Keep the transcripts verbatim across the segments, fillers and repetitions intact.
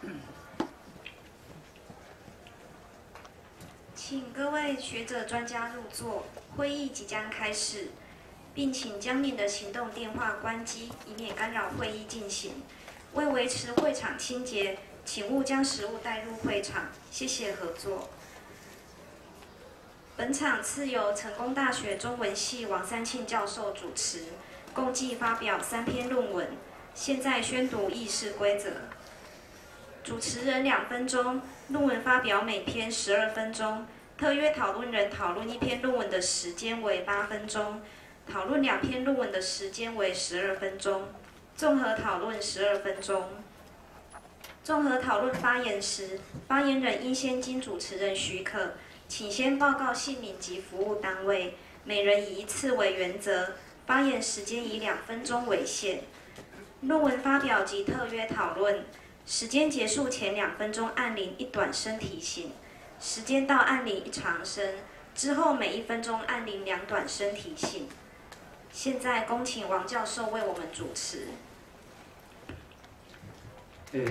请各位学者专家入座，会议即将开始，并请将您的行动电话关机，以免干扰会议进行。为维持会场清洁，请勿将食物带入会场，谢谢合作。本场次由成功大学中文系王三庆教授主持，共计发表三篇论文。现在宣读议事规则。主持人两分钟，论文发表每篇十二分钟。特约讨论人讨论一篇论文的时间为八分钟，讨论两篇论文的时间为十二分钟，综合讨论十二分钟。综合讨论发言时，发言人应先经主持人许可，请先报告姓名及服务单位，每人以一次为原则，发言时间以两分钟为限。论文发表及特约讨论时间结束前两分钟按铃一短声提醒。时间到按铃一长声，之后每一分钟按铃两短声提醒。现在恭请王教授为我们主持。 呃，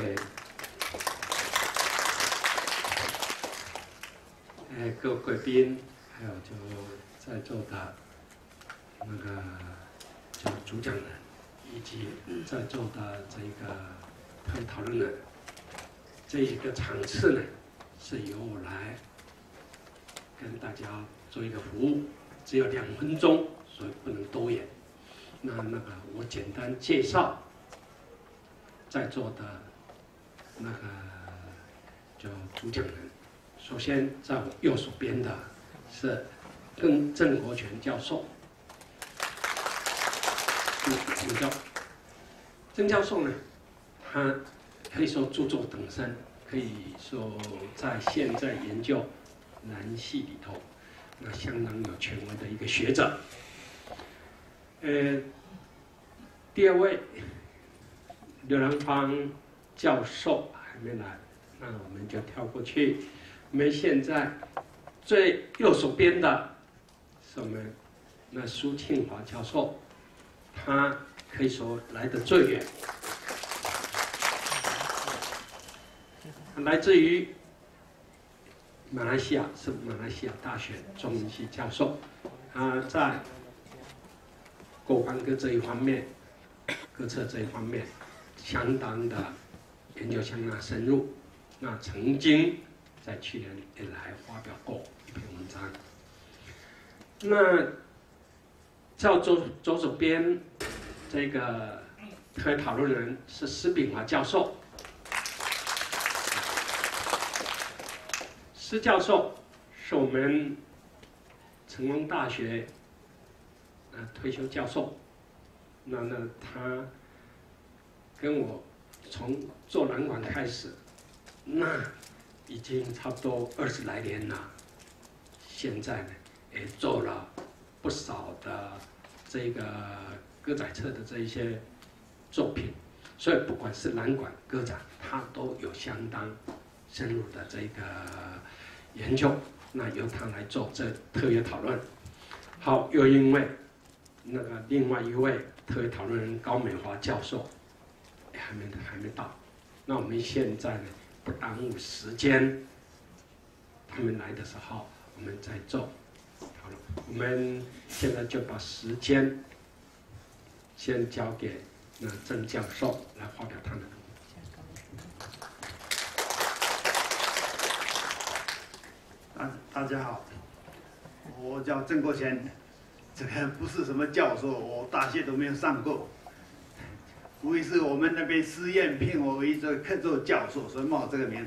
呃，各位贵宾，还有就在座的那个就主讲人，以及在座的这个特讨论人，这一个场次呢，是由我来跟大家做一个服务，只有两分钟，所以不能多言。那那个我简单介绍在座的那个就主讲人。首先在我右手边的是郑郑国权教授，郑教郑教授呢，他可以说著作等身。可以说，在现在研究南系里头，那相当有权威的一个学者。呃，第二位刘兰芳教授还没来，那我们就跳过去。我们现在最右手边的是我们那苏庆华教授，他可以说来得最远。来自于马来西亚，是马来西亚大学中文系教授。他在国关歌这一方面，歌册这一方面，相当的研究相当深入。那曾经在去年也来发表过一篇文章。那在左左手边这个特约讨论人是施炳华教授。施教授是我们成功大学呃退休教授，那那他跟我从做南管开始，那已经差不多二十来年了。现在呢，也做了不少的这个歌仔册的这一些作品，所以不管是南管歌仔，他都有相当深入的这个研究，那由他来做这特约讨论。好，又因为那个另外一位特约讨论人高美华教授还没还没到，那我们现在呢不耽误时间，他们来的时候我们再做讨论。我们现在就把时间先交给那郑教授来发表他的。 大大家好，我叫郑国权，这个不是什么教授，我大学都没有上过。无疑是我们那边师院聘我为这个客座教授，所以冒这个名。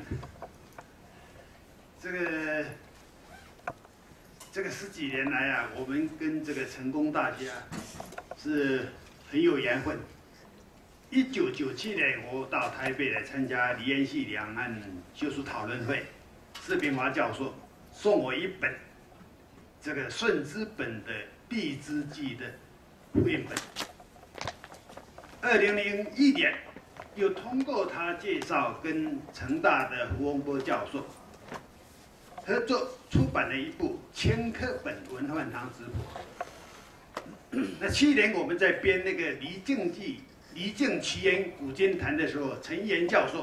这个这个十几年来啊，我们跟这个成功大学是很有缘分。一九九七年，我到台北来参加李延系两岸学术讨论会，施炳华教授送我一本这个顺之本的《毕之记》的复印本。二零零一年，又通过他介绍，跟成大的胡洪波教授合作出版了一部千课本文幻堂质谱。那去年我们在编那个《离境记》《离境奇缘古今谈》的时候，陈岩教授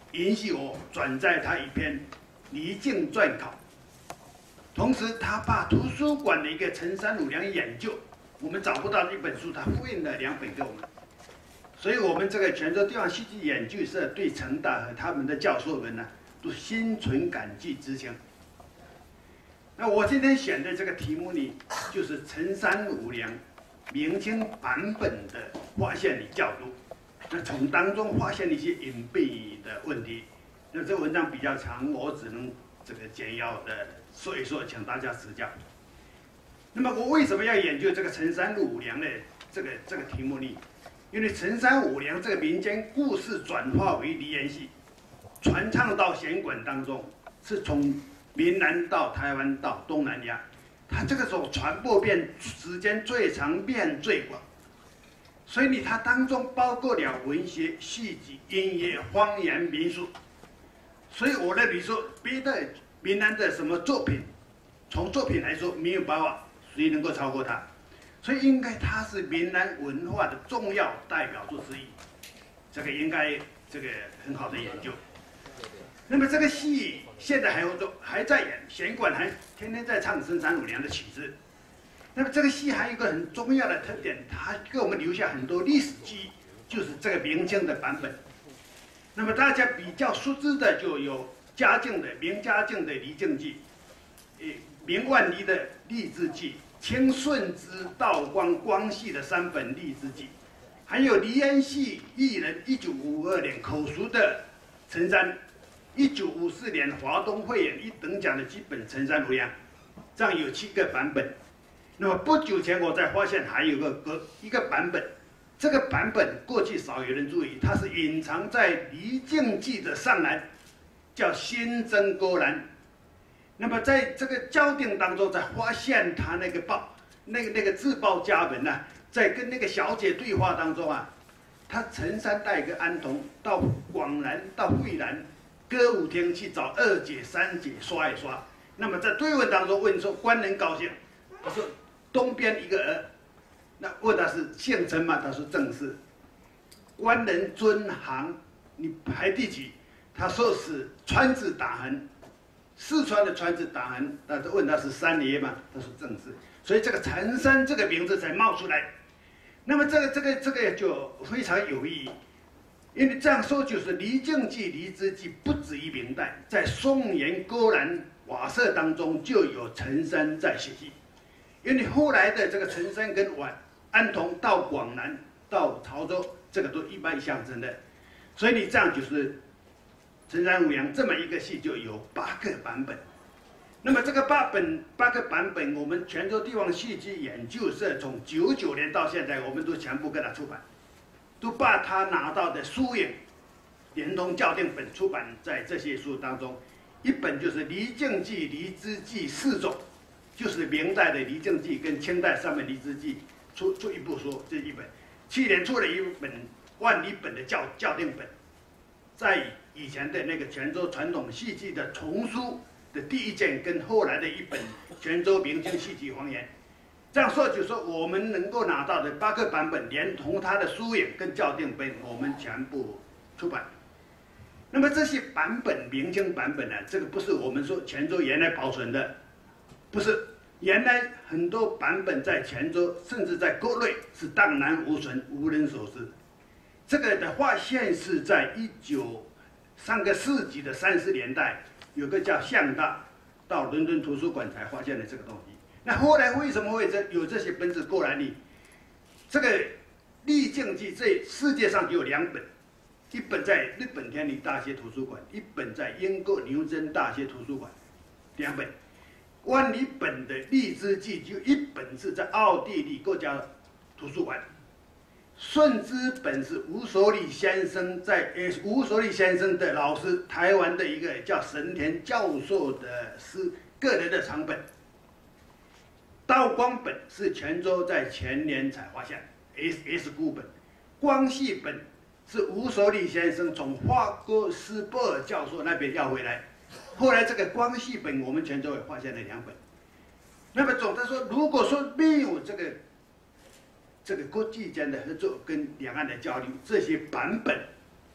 允许我转载他一篇离境撰考，同时他把图书馆的一个陈三五良研究，我们找不到一本书，他复印了两本给我们。所以我们这个泉州地方戏剧研究社对成大和他们的教授们呢，都心存感激之情。那我今天选的这个题目呢，就是陈三五良明清版本的发现与校读。那从当中发现一些隐蔽的问题。那这文章比较长，我只能这个简要的说一说，请大家指教。那么我为什么要研究这个陈三五良的这个这个题目呢？因为陈三五良这个民间故事转化为梨园戏，传唱到弦管当中，是从闽南到台湾到东南亚，它这个时候传播遍时间最长、面最广，所以呢，它当中包括了文学、戏剧、音乐、方言、民俗。所以我认为说，别的闽南的什么作品，从作品来说没有办法谁能够超过它。所以应该它是闽南文化的重要代表作之一，这个应该这个很好的研究。那么这个戏现在还有做，还在演，弦管还天天在唱陈三五良的曲子。那么这个戏还有一个很重要的特点，它给我们留下很多历史记忆，就是这个明清的版本。那么大家比较熟知的就有嘉靖的明嘉靖的《离境记》，呃，明万历的《励志记》。清顺之、道光、光绪的三本励志记，还有梨园戏艺人一九五二年口述的陈三，一九五四年华东汇演一等奖的基本陈三五良，这样有七个版本。那么不久前我才发现还有个个一个版本，这个版本过去少有人注意，它是隐藏在《离境记》的上栏，叫新增勾栏。那么在这个校订当中，才发现他那个报，那个那个自报家门呢、啊，在跟那个小姐对话当中啊，他陈三带一个安童到广南到惠兰歌舞厅去找二姐三姐刷一刷。那么在对问当中问说官人高兴，他说东边一个儿，那问他是姓陈吗？他说正是。官人尊行，你排第几？他说是川字打横。四川的川字打横，那问他是三爷嘛？他说正是，所以这个陈三这个名字才冒出来。那么这个这个这个就非常有意义，因为这样说就是《离境记》《离之记》不止于明代，在松原勾栏瓦舍当中就有陈三在写戏，因为后来的这个陈三跟婉安童到广南到潮州，这个都一脉相承的，所以你这样就是。陈三五良这么一个戏就有八个版本，那么这个八本八个版本，我们泉州地方戏剧研究社从九九年到现在，我们都全部给它出版，都把他拿到的书影，连同校订本出版在这些书当中。一本就是《离境记》《离之记》四种，就是明代的《离境记》跟清代上面《离之记》出出一部书，这一本。去年出了一本万里本的校校订本，在以前的那个泉州传统戏剧的丛书的第一卷，跟后来的一本《泉州明清戏剧方言》，这样说就说我们能够拿到的八个版本，连同它的书影跟校订本，我们全部出版。那么这些版本，明清版本呢，这个不是我们说泉州原来保存的，不是，原来很多版本在泉州，甚至在国内是荡然无存，无人所知。这个的发现是在一九上个世纪的三十年代，有个叫向大到伦敦图书馆才发现了这个东西。那后来为什么会这有这些本子过来呢？这个《历境记》这世界上就有两本，一本在日本天理大学图书馆，一本在英国牛津大学图书馆，两本。万里本的《荔枝记》就一本是在奥地利国家图书馆。顺之本是吴守礼先生在呃吴守礼先生的老师，台湾的一个叫神田教授的是个人的长本。道光本是泉州在前年才发现 ，S S 孤本。光绪本是吴守礼先生从法国斯波尔教授那边要回来，后来这个光绪本我们泉州也发现了两本。那么总的说，如果说没有这个。这个国际间的合作跟两岸的交流，这些版本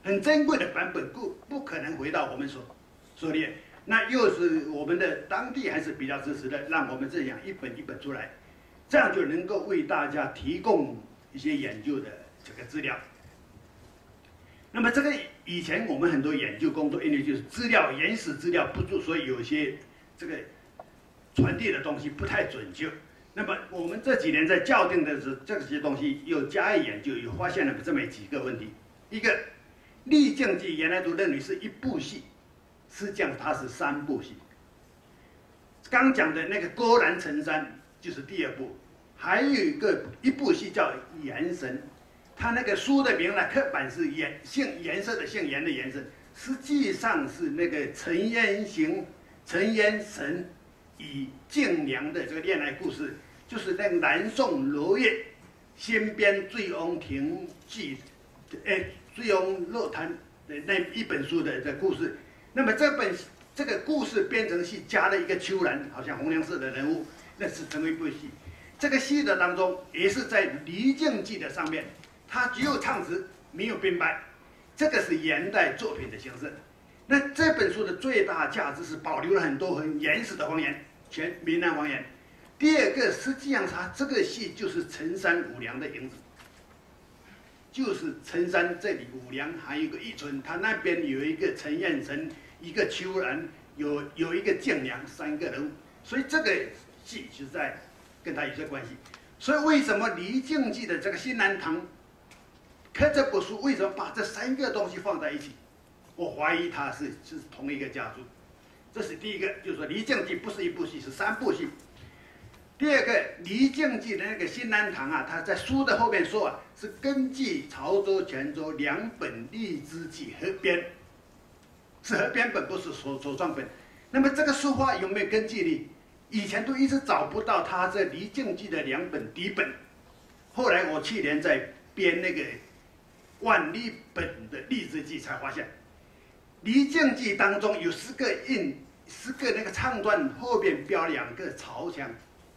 很珍贵的版本，不不可能回到我们所所列。那又是我们的当地还是比较支持的，让我们这样一本一本出来，这样就能够为大家提供一些研究的这个资料。那么这个以前我们很多研究工作，因为就是资料原始资料不足，所以有些这个传递的东西不太准确。那么我们这几年在校订的是这些东西，又加以研究，又发现了这么几个问题。一个，历境记原来都认为是一部戏，实际上它是三部戏。刚讲的那个郭兰成山就是第二部，还有一个一部戏叫延神，它那个书的名呢，刻板是颜姓颜色的姓颜的颜色，实际上是那个陈烟行、陈烟神与敬娘的这个恋爱故事，就是那个南宋罗烨新编《醉翁亭记》，哎，《醉翁乐谈》的那一本书的的故事。那么这本这个故事编成戏，加了一个秋兰，好像红娘式的人物，那是成为一部戏。这个戏的当中，也是在《离境记》的上面，它只有唱词，没有编白，这个是元代作品的形式。那这本书的最大价值是保留了很多很原始的方言，全闽南方言。第二个，实际上它这个戏就是陈山五娘的影子，就是陈山这里五娘还有一个义春，他那边有一个陈彦成，一个秋兰，有有一个敬娘，三个人物，所以这个戏就在跟他有些关系。所以为什么《离境记》的这个新南堂刻这部书，为什么把这三个东西放在一起？我怀疑它是是同一个家族。这是第一个，就是说《离境记》不是一部戏，是三部戏。第二个，《离境记》的那个新南堂啊，他在书的后面说啊，是根据潮州、泉州两本历之记合编，是合编本，不是所所创本。那么这个书法有没有根据呢？以前都一直找不到他这《离境记》的两本底本，后来我去年在编那个万历本的历之记，才发现《离境记》当中有十个印，十个那个唱段后边标两个朝腔。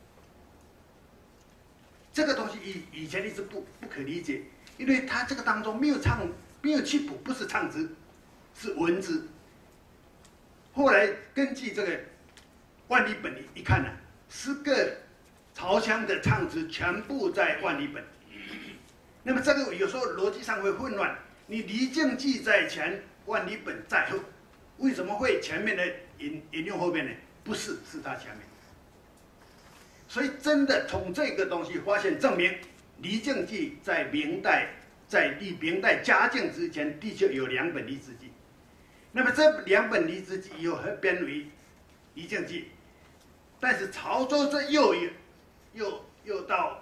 这个东西以以前一直不不可理解，因为它这个当中没有唱，没有曲谱，不是唱词，是文字。后来根据这个万历本一看呢、啊，十个朝腔的唱词全部在万历本。那么这个有时候逻辑上会混乱，你《离境记》在前，万历本在后，为什么会前面的引引用后面呢？不是，是它前面。所以真的从这个东西发现证明，《离境记》在明代，在明代嘉靖之前，的确有两本《离之记》。那么这两本《离之记》又合编为《离境记》，但是潮州这又又又到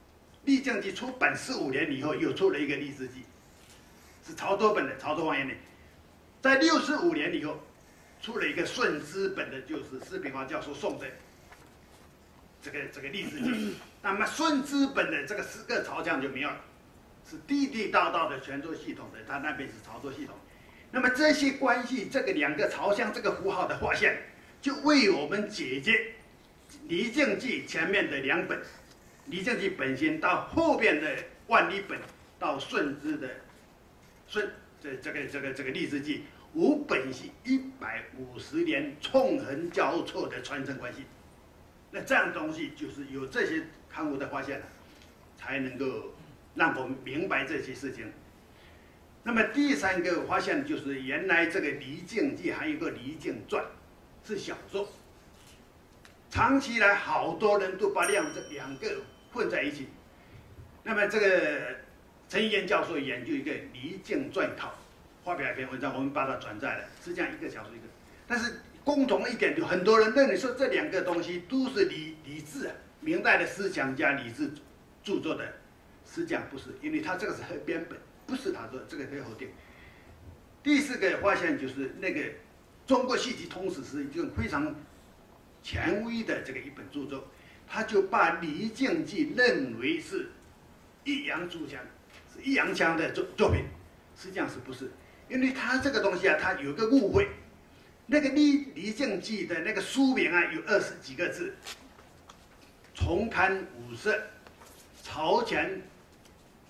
《离境记》出版四五年以后，又出了一个《离之记》，是潮州本的，潮州方言的。在六十五年以后，出了一个顺资本的，就是施秉华教授送的。这个这个历史记，那么顺资本的这个十个朝腔就没有了，是地地道道的泉州系统的，他那边是潮州系统。那么这些关系，这个两个朝腔这个符号的划线，就为我们解决《离境记》前面的两本，《离境记》本心到后边的万历本到顺资的顺这这个这个这个历史记，五本是一百五十年纵横交错的传承关系。那这样东西就是有这些刊物的发现了，才能够让我们明白这些事情。那么第三个发现就是原来这个《离境记》还有一个《离境传》，是小说。长期以来，好多人都把两这两个混在一起。那么这个陈彦教授研究一个《离境传考》，发表一篇文章，我们把它转载了，实际上一个小说一个，但是。共同一点，就很多人认为说这两个东西都是李李治啊，明代的思想家李治著作的，实际上不是，因为他这个是合编本，不是他说这个可以否定。第四个发现就是那个《中国戏剧通史》是一种非常权威的这个一本著作，他就把《离境记》认为是抑扬诸腔，是抑扬腔的作作品，实际上是不是？因为他这个东西啊，他有个误会。那个《离离境记》的那个书名啊，有二十几个字，重刊五色，朝前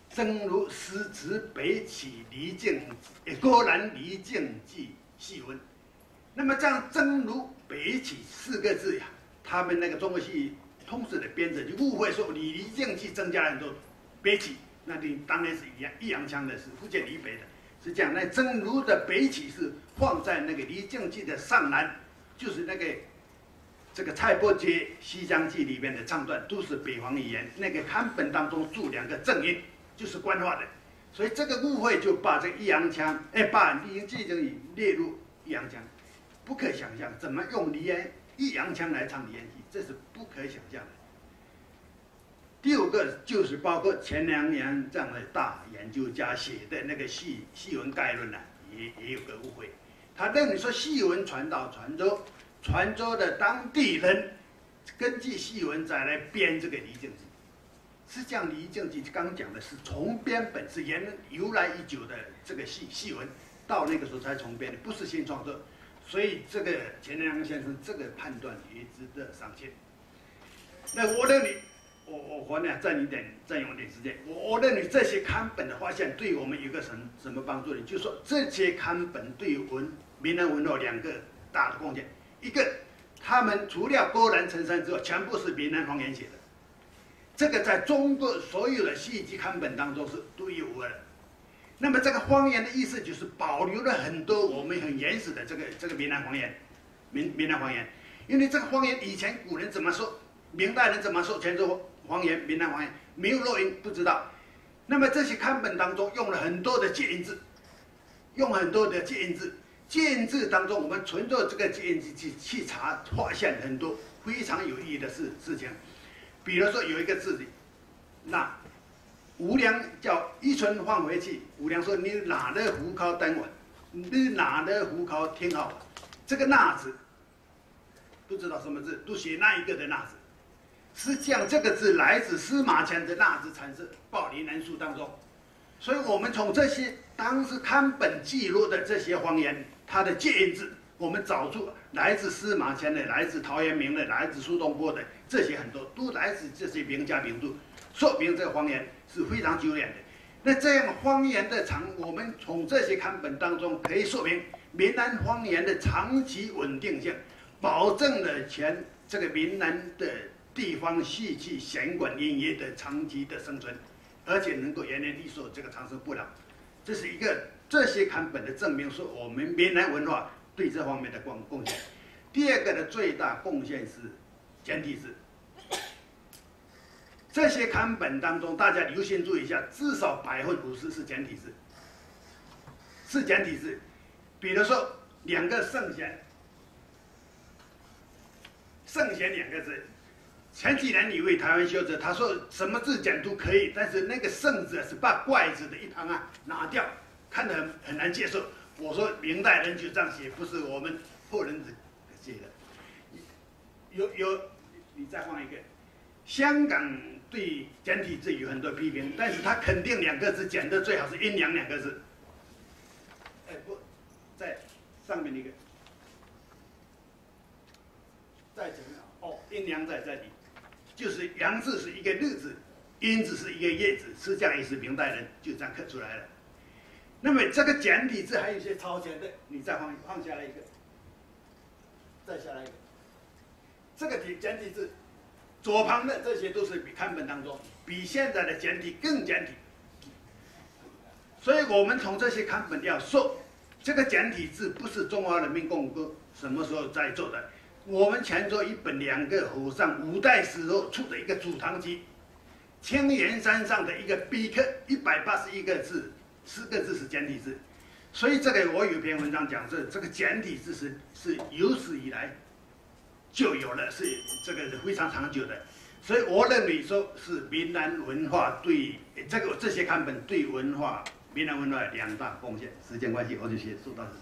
真如诗词北起离境，郭兰离境记戏文。那么这样真如北起四个字呀，他们那个中国戏通史的编者就误会说离离境记增加了很多北起，那你当然是一样，益阳腔的是福建离北的，是这样。那真如的北起是放在那个离境记的上南，就是那个。这个蔡伯喈《西厢记》里面的唱段都是北方语言，那个刊本当中注两个正音，就是官话的，所以这个误会就把这个益阳腔，哎，把离境记就列入益阳腔，不可想象怎么用离益阳腔来唱离境记，这是不可想象的。第五个就是包括钱良阳这样的大研究家写的那个戏戏文概论呢、啊，也也有个误会，他认为说戏文传到泉州。泉州的当地人根据戏文再来编这个离境记，实际上离境记刚讲的是重编本，是沿由来已久的这个戏戏文，到那个时候才重编的，不是新创作。所以这个钱良阳先生这个判断也值得商榷。那我认为，我我我呢占一点占用一点时间，我我认为这些刊本的发现对我们有个什什么帮助呢？就是说这些刊本对文闽南文化两个大的贡献。一个，他们除了郭兰、陈山之外，全部是闽南方言写的。这个在中国所有的戏剧刊本当中是独一无二的。那么这个方言的意思就是保留了很多我们很原始的这个这个闽南方言，闽闽南方言。因为这个方言以前古人怎么说，明代人怎么说泉州方言、闽南方言，没有录音不知道。那么这些刊本当中用了很多的介音字，用很多的介音字。介音字当中，我们存着这个介音字去去查，发现很多非常有意义的事事情。比如说有一个字，那吴良叫一春放回去，吴良说你哪的虎口等我，你哪的虎口听好，这个那字不知道什么字，都写那一个的那字。实际上这个字来自司马迁的那字禅师《报林南书》当中，所以我们从这些当时刊本记录的这些方言。它的介音字，我们找出来自司马迁的、来自陶渊明的、来自苏东坡的，这些很多都来自这些名家名著，说明这个方言是非常久远的。那这样方言的长，我们从这些刊本当中可以说明闽南方言的长期稳定性，保证了全这个闽南的地方戏剧、弦管音乐的长期的生存，而且能够延年益寿，这个长生不老，这是一个。这些刊本的证明是我们闽南文化对这方面的贡贡献。第二个的最大贡献是简体字。这些刊本当中，大家留心注意一下，至少百分之五十是简体字，是简体字。比如说两个圣贤，圣贤两个字，前几年有一位台湾学者，他说什么字简都可以，但是那个圣字是把怪字的一旁啊拿掉。看得很很难接受。我说明代人就这样写，不是我们后人写的。有有，你再放一个。香港对简体字有很多批评，但是他肯定两个字简的最好是阴阳两个字。哎不，在上面那个，在怎么样？哦，阴阳在这里，就是阳字是一个日字，阴字是一个夜字，实际上也是明代人就这样刻出来了。那么这个简体字还有一些超前的，你再放放下来一个，再下来一个，这个体简体字左旁的这些都是比刊本当中比现在的简体更简体，所以我们从这些刊本要说，这个简体字不是中华人民共和国什么时候在做的，我们泉州一本两个和尚五代时候出的一个祖堂集，青岩山上的一个碑刻，一百八十一个字。四个字是简体字，所以这个我有篇文章讲这这个简体字是是有史以来就有了，是这个是非常长久的，所以我认为说是闽南文化对这个这些刊本对文化闽南文化两大贡献。时间关系，我就先说到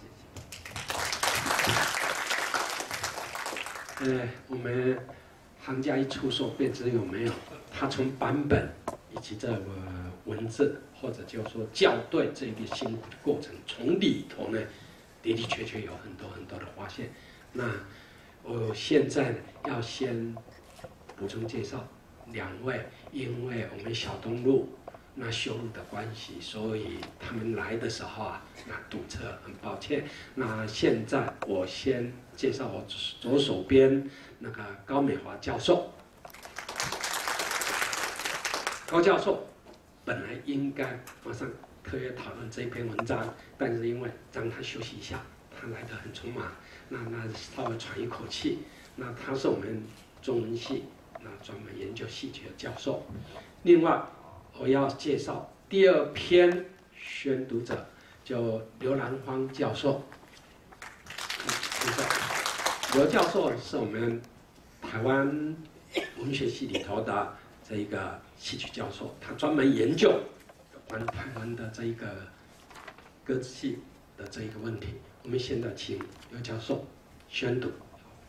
这些。呃，我们行家一出手便知有没有，他从版本以及这个文字。或者就说校对这个辛苦的过程，从里头呢，的的确确有很多很多的发现。那我现在呢，要先补充介绍两位，因为我们小东路那修路的关系，所以他们来的时候啊，那堵车，很抱歉。那现在我先介绍我左手边那个高美华教授。高教授本来应该马上特约讨论这一篇文章，但是因为让他休息一下，他来得很匆忙，那那稍微喘一口气。那他是我们中文系那专门研究戏剧的教授。另外，我要介绍第二篇宣读者，就刘兰芳教授。刘教授是我们台湾文学系里头的这一个戏曲教授，他专门研究有关台湾的这一个歌仔戏的这一个问题。我们现在请刘教授宣读。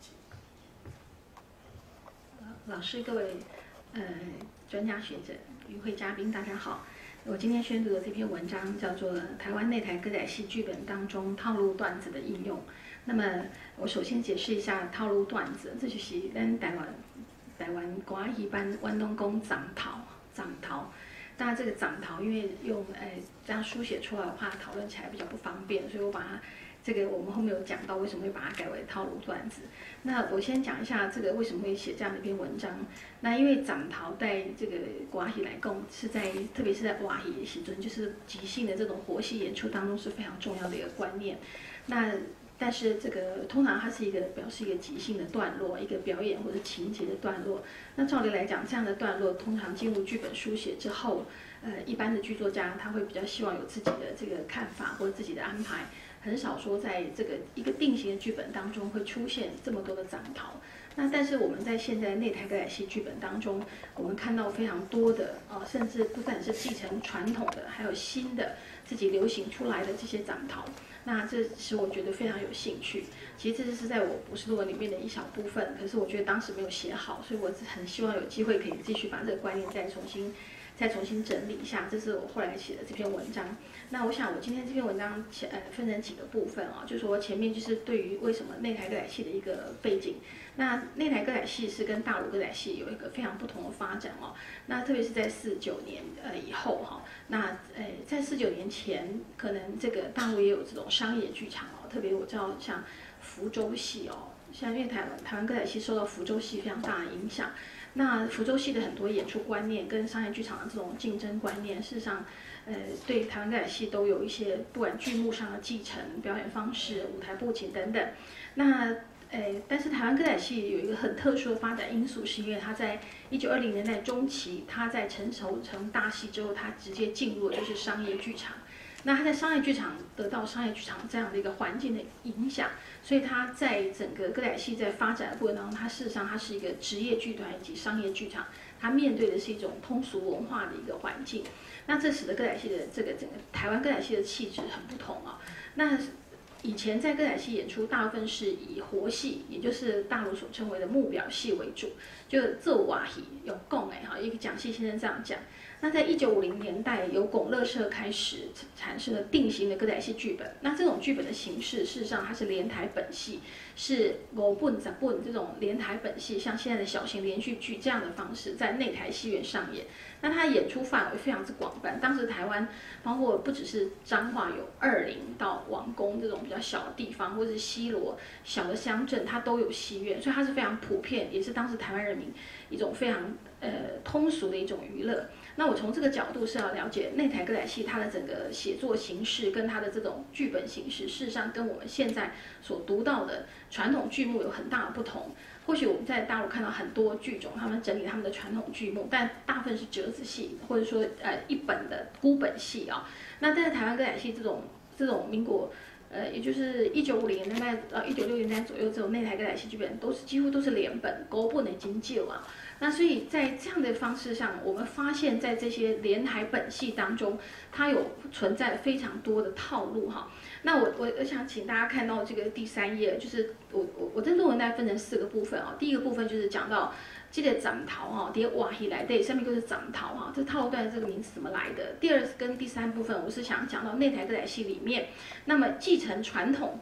老师、各位呃专家学者、与会嘉宾，大家好。我今天宣读的这篇文章叫做《台湾内台歌仔戏剧本当中套路段子的应用》。那么，我首先解释一下套路段子，这就是咱台湾台湾歌仔戏班湾东讲掌头掌头。当然，这个掌头因为用呃这样书写出来的话，讨论起来比较不方便，所以我把它。这个我们后面有讲到为什么会把它改为套路段子。那我先讲一下这个为什么会写这样的一篇文章。那因为掌头在这个歌仔戏来讲，是在特别是在歌仔戏的时阵，就是即兴的这种活戏演出当中是非常重要的一个观念。那但是这个通常它是一个表示一个即兴的段落，一个表演或者情节的段落。那照理来讲，这样的段落通常进入剧本书写之后，呃，一般的剧作家他会比较希望有自己的这个看法或者自己的安排。很少说在这个一个定型的剧本当中会出现这么多的掌头。那但是我们在现在内台歌仔戏剧本当中，我们看到非常多的呃，甚至不但是继承传统的，还有新的自己流行出来的这些掌头。那这使我觉得非常有兴趣。其实这是在我博士论文里面的一小部分，可是我觉得当时没有写好，所以我很希望有机会可以继续把这个观念再重新。再重新整理一下，这是我后来写的这篇文章。那我想，我今天这篇文章前呃分成几个部分啊，就是说前面就是对于为什么内台歌仔戏的一个背景。那内台歌仔戏是跟大陆歌仔戏有一个非常不同的发展哦。那特别是在四九年呃以后哈，那呃在四九年前，可能这个大陆也有这种商业剧场哦，特别我知道像福州戏哦，像因为台湾台湾歌仔戏受到福州戏非常大的影响。那福州戏的很多演出观念跟商业剧场的这种竞争观念，事实上，呃，对台湾歌仔戏都有一些不管剧目上的继承、表演方式、舞台布景等等。那呃，但是台湾歌仔戏有一个很特殊的发展因素，是因为它在一九二零年代中期，它在成熟成大戏之后，它直接进入的就是商业剧场。那它在商业剧场得到商业剧场这样的一个环境的影响，所以它在整个歌仔戏在发展的过程当中，它事实上它是一个职业剧团以及商业剧场，它面对的是一种通俗文化的一个环境。那这使得歌仔戏的这个整个台湾歌仔戏的气质很不同啊。那以前在歌仔戏演出，大部分是以活戏，也就是大陆所称为的木表戏为主，就奏瓦戏有拱哎哈，一个蒋戏先生这样讲。那在一九五零年代，由拱乐社开始产生了定型的歌仔戏剧本。那这种剧本的形式，事实上它是连台本戏，是五本十本这种连台本戏，像现在的小型连续剧这样的方式，在内台戏院上演。那它演出范围非常之广泛，当时台湾包括不只是彰化有二林到王宫这种比较小的地方，或者是西螺小的乡镇，它都有戏院，所以它是非常普遍，也是当时台湾人民一种非常呃通俗的一种娱乐。那我从这个角度是要了解内台歌仔戏它的整个写作形式跟它的这种剧本形式，事实上跟我们现在所读到的传统剧目有很大的不同。或许我们在大陆看到很多剧种，他们整理他们的传统剧目，但大部分是折子戏，或者说呃一本的孤本戏啊。那但是台湾歌仔戏这种这种民国。呃，也就是一九五零年代到一九六零年代左右，这种内台歌仔戏剧本都是几乎都是连本，高本的经旧啊。那所以在这样的方式上，我们发现，在这些连台本戏当中，它有存在非常多的套路哈。那我我我想请大家看到这个第三页，就是我我我这论文大概分成四个部分啊。第一个部分就是讲到这个掌头哈，第二瓦戏来对，上面就是掌头哈，这套路段这个名词怎么来的？第二跟第三部分，我是想讲到内台歌仔戏里面，那么继承传统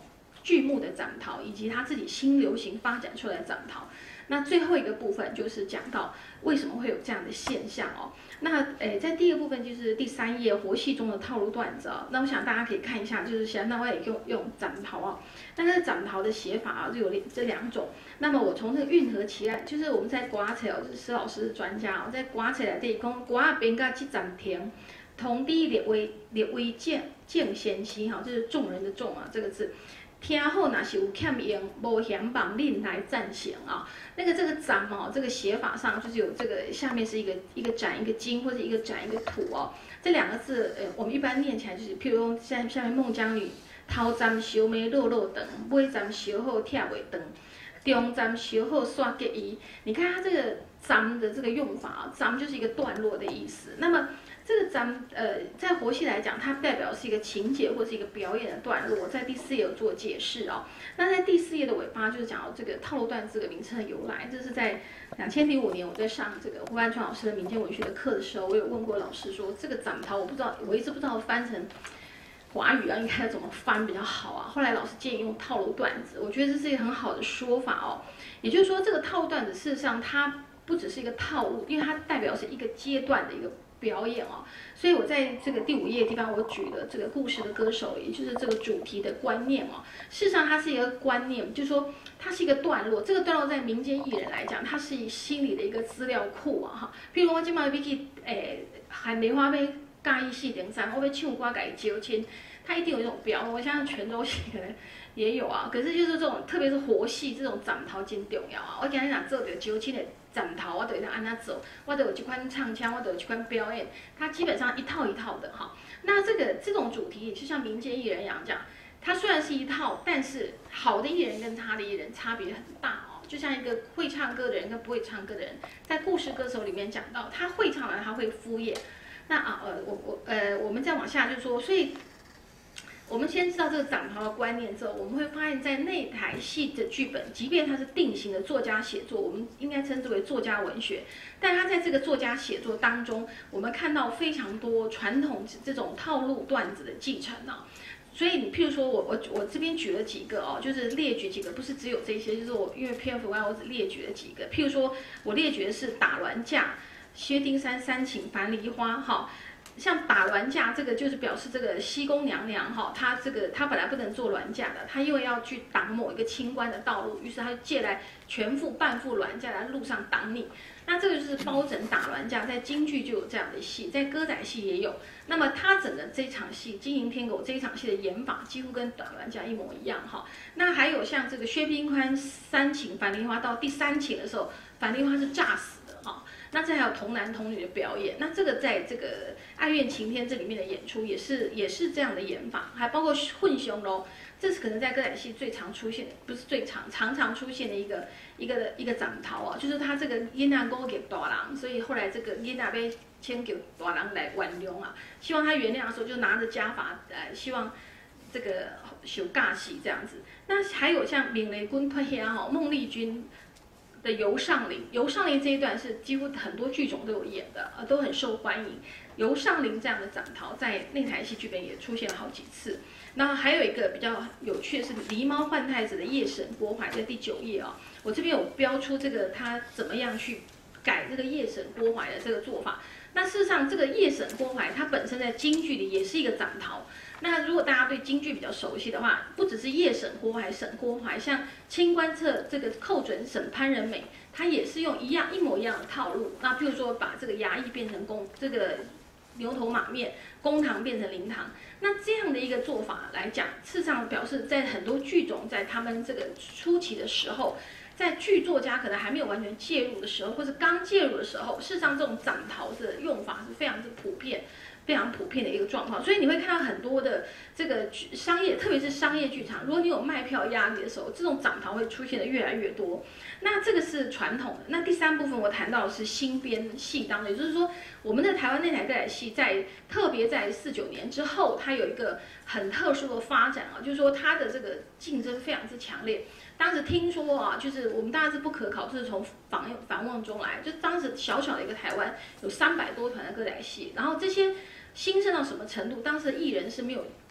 剧目的展逃，以及他自己新流行发展出来的展逃。那最后一个部分就是讲到为什么会有这样的现象哦。那诶，在第一个部分就是第三页活戏中的套路段子啊。那我想大家可以看一下，就是现在那我也用用展逃啊。那这个展逃的写法啊，就有这两种。那么我从这个运河奇案，就是我们在刮起哦，就是施老师是专家哦，在刮起来地讲刮边个去暂停，同地列为列为正正先期哈，就是众人的众啊这个字。听后若是有欠用，无嫌帮令来暂行啊。那个这个展哦，这个写法上就是有这个下面是一个一个展一个金，或者一个展一个土哦。这两个字，呃，我们一般念起来就是，譬如说下下面孟姜女头站烧眉落落长，尾站烧好拆袂长，中站烧好煞结衣。你看它这个站的这个用法啊，站就是一个段落的意思。那么这个咱呃，在活戏来讲，它代表是一个情节或是一个表演的段落，在第四页有做解释哦。那在第四页的尾巴就是讲到这个套路段这个名称的由来，这是在两千零五年我在上这个胡万川老师的民间文学的课的时候，我有问过老师说，这个展逃我不知道，我一直不知道翻成华语啊应该怎么翻比较好啊。后来老师建议用套路段子，我觉得这是一个很好的说法哦。也就是说，这个套路段子事实上它不只是一个套路，因为它代表是一个阶段的一个表演哦，所以我在这个第五页的地方，我举了这个故事的歌手，也就是这个主题的观念哦。事实上，它是一个观念，就是说它是一个段落。这个段落在民间艺人来讲，它是以心理的一个资料库啊哈。譬如我今麦要去诶喊梅花要介意四点三，我要唱歌给揪亲，它一定有一种标。我相信泉州戏可能也有啊，可是就是这种，特别是活戏这种展逃真重要啊。我今日若做着揪亲的展逃，我就会安那走，我就有这款唱腔，我就有这款表演，它基本上一套一套的哈。那这个这种主题也就像民间艺人一样讲，它虽然是一套，但是好的艺人跟差的艺人差别很大哦。就像一个会唱歌的人跟不会唱歌的人，在故事歌手里面讲到，他会唱完他会敷衍。那啊呃我我呃我们再往下就说，所以。我们先知道这个展逃的观念之后，我们会发现，在内台戏的剧本，即便它是定型的作家写作，我们应该称之为作家文学，但它在这个作家写作当中，我们看到非常多传统这种套路段子的继承啊。所以你譬如说我我我这边举了几个哦，就是列举几个，不是只有这些，就是我因为篇幅外，我只列举了几个。譬如说我列举的是打銮驾、薛丁山三请樊梨花哈。像打銮驾这个就是表示这个西宫娘娘哈，她这个她本来不能做銮驾的，她因为要去挡某一个清官的道路，于是她就借来全副半副銮驾来路上挡你。那这个就是包拯打銮驾，在京剧就有这样的戏，在歌仔戏也有。那么他整个这场戏《金银天狗》这一场戏的演法几乎跟打銮驾一模一样哈。那还有像这个薛丁宽三请樊梨花到第三请的时候，樊梨花是炸死的哈。那这还有童男童女的表演，那这个在这个《爱怨晴天》这里面的演出也是也是这样的演法，还包括混雄喽，这是可能在歌仔戏最常出现的，不是最常常常出现的一个一个一个展逃啊，就是他这个囡仔勾给大人，所以后来这个囡仔被请求大人来原谅啊，希望他原谅的时候就拿着家法，呃，希望这个受尬戏这样子。那还有像命雷君脱遐哈，孟丽君的游上林，游上林这一段是几乎很多剧种都有演的，呃，都很受欢迎。游上林这样的展逃在内台戏剧本也出现了好几次。那还有一个比较有趣的是狸猫换太子的夜审郭槐，在第九页啊、哦，我这边有标出这个他怎么样去改这个夜审郭槐的这个做法。那事实上，这个夜审郭槐它本身在京剧里也是一个展逃。那如果大家对京剧比较熟悉的话，不只是夜审郭槐、审郭槐，像清官侧这个寇准审潘仁美，它也是用一样一模一样的套路。那譬如说把这个衙役变成公这个牛头马面，公堂变成灵堂，那这样的一个做法来讲，事实上表示在很多剧种在他们这个初期的时候。在剧作家可能还没有完全介入的时候，或是刚介入的时候，事实上这种展逃的用法是非常之普遍、非常普遍的一个状况。所以你会看到很多的这个商业，特别是商业剧场，如果你有卖票压力的时候，这种展逃会出现的越来越多。那这个是传统的。那第三部分我谈到的是新编戏当中，也就是说，我们的台湾内台歌仔戏在特别在四九年之后，它有一个很特殊的发展啊，就是说它的这个竞争非常之强烈。当时听说啊，就是我们当然是不可考，就是从访访问中来，就当时小小的一个台湾有三百多团的歌仔戏，然后这些兴盛到什么程度？当时的艺人是没有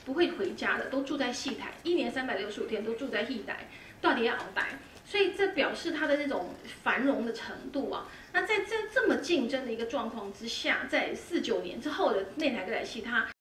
不会回家的，都住在戏台，一年三百六十五天都住在戏台，到底要熬台。所以这表示它的这种繁荣的程度啊。那在这这么竞争的一个状况之下，在四九年之后的内台歌仔戏，它